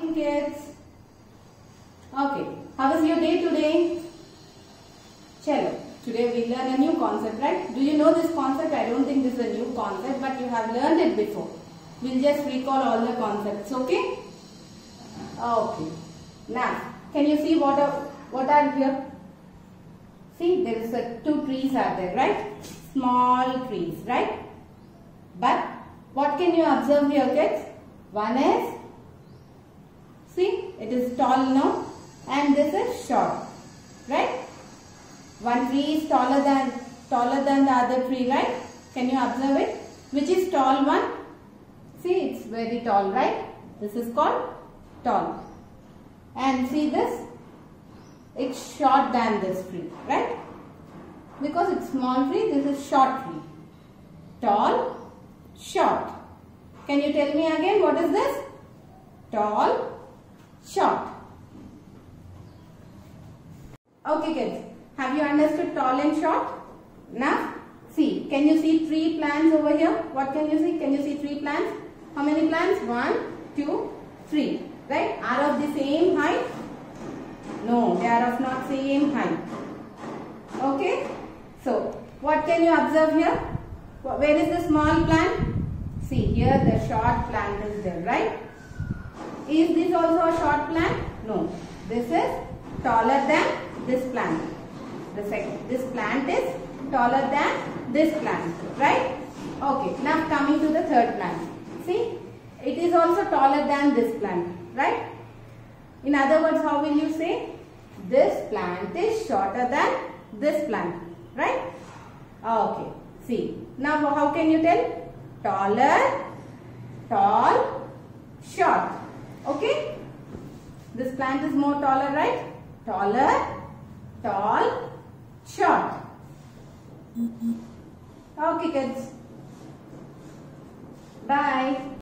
morning, kids. Okay, how was your day today? Chalo, today we learn a new concept, right? Do you know this concept? I don't think this is a new concept, but you have learned it before. We'll just recall all the concepts, okay? Okay. Now, can you see what are here? See, there is two trees are there, right? Small trees, right? But what can you observe here, kids? One is, see, it is tall now, and this is short, right? One tree is taller than the other tree, right? Can you observe it? Which is tall one? See, it's very tall, right? This is called tall. And see this? It's short than this tree, right? Because it's small tree, this is short tree. Tall, short. Can you tell me again what is this? Tall, short. Okay kids, have you understood tall and short? Now, see, can you see three plants over here? What can you see? Can you see three plants? How many plants? 1, 2, 3. Right? Are of the same height? No, they are of not same height. Okay? So, what can you observe here? Where is the small plant? See, here the short plant is there, right? Is this also a short plant? No. This is taller than this plant. This plant is taller than this plant, right? Okay, now coming to the third plant. See, it is also taller than this plant, right? In other words, how will you say? This plant is shorter than this plant, right? Okay, see. Now, how can you tell? Taller, tall, short. Okay? This plant is more taller, right? Taller, tall, short. Okay, kids. Bye.